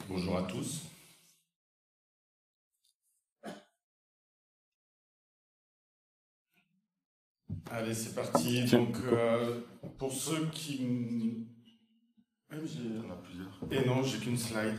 Bonjour à tous. Allez, c'est parti. Donc, pour ceux qui... On a plusieurs. Et non, j'ai qu'une slide.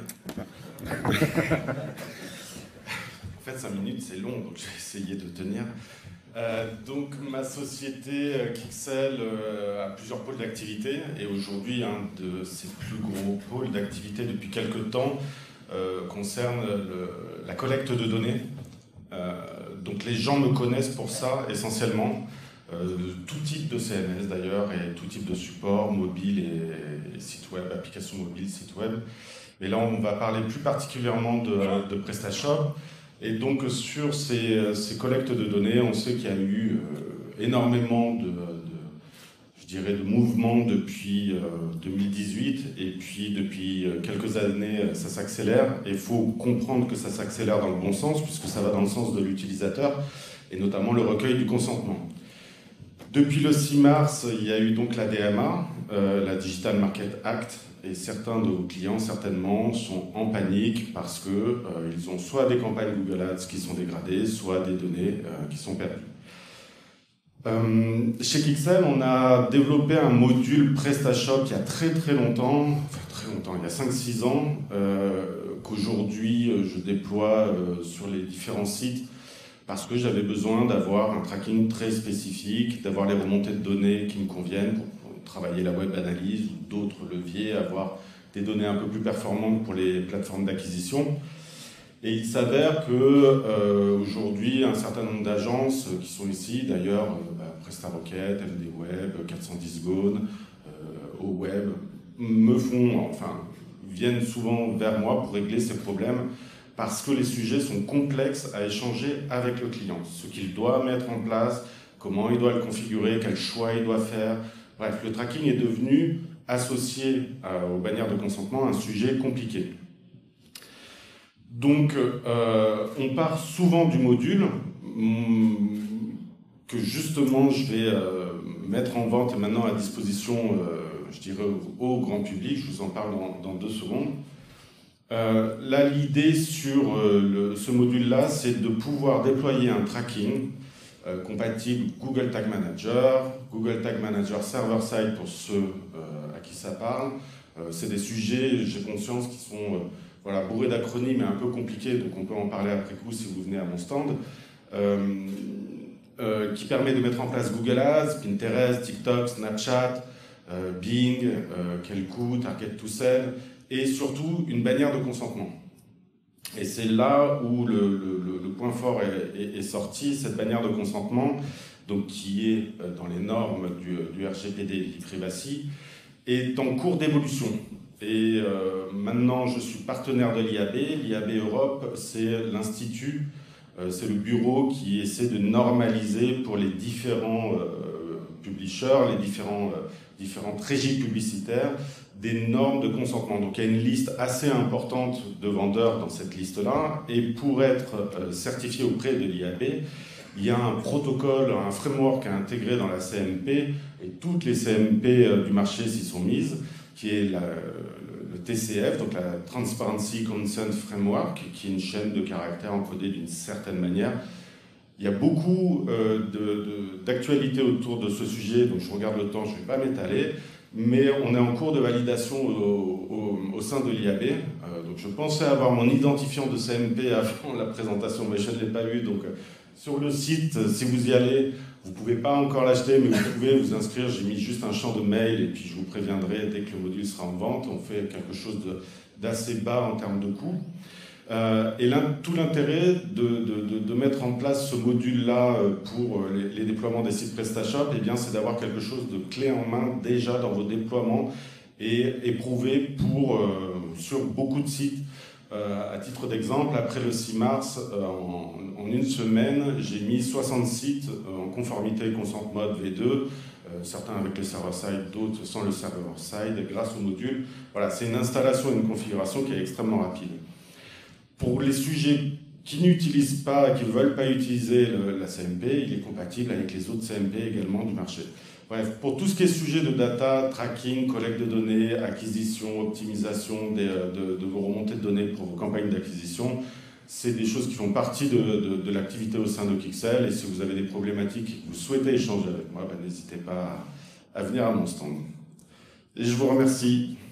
En fait, 5 minutes, c'est long, donc j'ai essayé de tenir. Donc, ma société Kixel a plusieurs pôles d'activité. Et aujourd'hui, un de ses plus gros pôles d'activité depuis quelques temps concerne la collecte de données. Donc, les gens me connaissent pour ça, essentiellement. Tout type de CMS d'ailleurs et tout type de support, mobile et site web, application mobile, site web. Mais là, on va parler plus particulièrement de PrestaShop. Et donc, sur ces collectes de données, on sait qu'il y a eu énormément de mouvements depuis 2018. Et puis, depuis quelques années, ça s'accélère. Et il faut comprendre que ça s'accélère dans le bon sens, puisque ça va dans le sens de l'utilisateur, et notamment le recueil du consentement. Depuis le 6 mars, il y a eu donc la DMA, la Digital Market Act, et certains de vos clients, certainement, sont en panique parce qu'ils ont soit des campagnes Google Ads qui sont dégradées, soit des données qui sont perdues. Chez Kixel, on a développé un module PrestaShop il y a très longtemps, il y a 5-6 ans, qu'aujourd'hui je déploie sur les différents sites, parce que j'avais besoin d'avoir un tracking très spécifique, d'avoir les remontées de données qui me conviennent pour travailler la web analyse ou d'autres leviers, avoir des données un peu plus performantes pour les plateformes d'acquisition. Et il s'avère qu'aujourd'hui, un certain nombre d'agences qui sont ici, d'ailleurs, PrestaRocket, MD Web, 410 Gone, OWeb, viennent souvent vers moi pour régler ces problèmes, parce que les sujets sont complexes à échanger avec le client. Ce qu'il doit mettre en place, comment il doit le configurer, quel choix il doit faire. Bref, le tracking est devenu, associé aux bannières de consentement, un sujet compliqué. Donc, on part souvent du module que justement je vais mettre en vente et maintenant à disposition, je dirais, au grand public. Je vous en parle dans 2 secondes. Là, l'idée sur ce module-là, c'est de pouvoir déployer un tracking compatible Google Tag Manager, Google Tag Manager Server-Side pour ceux à qui ça parle. C'est des sujets, j'ai conscience, qui sont bourrés d'acronymes et un peu compliqués, donc on peut en parler après coup si vous venez à mon stand. Qui permet de mettre en place Google Ads, Pinterest, TikTok, Snapchat, Bing, Kelku, Target to Sell, et surtout une bannière de consentement. Et c'est là où le point fort est sorti, cette bannière de consentement, donc qui est dans les normes du RGPD e-privacy, est en cours d'évolution. Et maintenant, je suis partenaire de l'IAB. L'IAB Europe, c'est l'institut, c'est le bureau qui essaie de normaliser pour les différents publishers, les différentes régies publicitaires, des normes de consentement. Donc il y a une liste assez importante de vendeurs dans cette liste-là, et pour être certifié auprès de l'IAB, il y a un protocole, un framework à intégrer dans la CMP, et toutes les CMP du marché s'y sont mises, qui est le TCF, donc la Transparency Consent Framework, qui est une chaîne de caractères encodée d'une certaine manière. Il y a beaucoup d'actualités autour de ce sujet, donc je regarde le temps, je ne vais pas m'étaler, mais on est en cours de validation au sein de l'IAB. Donc je pensais avoir mon identifiant de CMP avant la présentation, mais je ne l'ai pas eu. Donc sur le site, si vous y allez, vous ne pouvez pas encore l'acheter, mais vous pouvez vous inscrire. J'ai mis juste un champ de mail et puis je vous préviendrai dès que le module sera en vente. On fait quelque chose d'assez bas en termes de coût. Et là, tout l'intérêt de mettre en place ce module-là pour les déploiements des sites PrestaShop, eh bien, c'est d'avoir quelque chose de clé en main déjà dans vos déploiements et éprouvé sur beaucoup de sites. À titre d'exemple, après le 6 mars, en une semaine, j'ai mis 60 sites en conformité Consent Mode V2, certains avec le server-side, d'autres sans le server-side, grâce au module. Voilà, c'est une installation et une configuration qui est extrêmement rapide. Pour les sujets qui n'utilisent pas, qui ne veulent pas utiliser la CMP, il est compatible avec les autres CMP également du marché. Bref, pour tout ce qui est sujet de data, tracking, collecte de données, acquisition, optimisation de vos remontées de données pour vos campagnes d'acquisition, c'est des choses qui font partie de l'activité au sein de Kixel. Et si vous avez des problématiques et que vous souhaitez échanger avec moi, n'hésitez pas à venir à mon stand. Et je vous remercie.